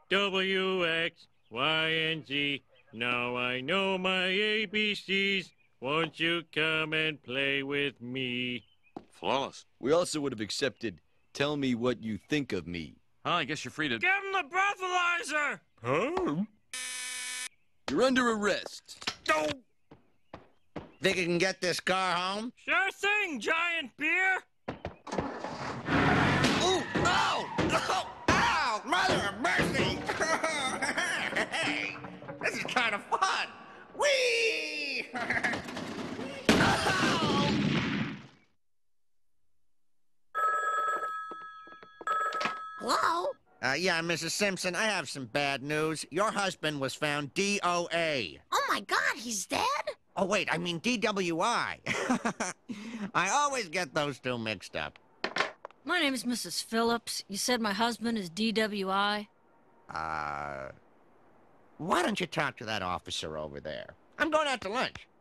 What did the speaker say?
W, X, Y, and Z. Now I know my ABCs. Won't you come and play with me? Flawless. We also would have accepted, tell me what you think of me. I guess you're free to... Give him the breathalyzer! Huh? You're under arrest. Oh, Think you can get this car home? sure thing, giant beer! Ooh! Oh! Oh! Ow! Mother of mercy! Hey! This is kind of fun! Whee! Oh! Hello? Yeah, Mrs. Simpson, I have some bad news. Your husband was found DOA. Oh my God, he's dead? Oh, wait, I mean DWI. I always get those two mixed up. My name is Mrs. Phillips. You said my husband is DWI? Why don't you talk to that officer over there? I'm going out to lunch.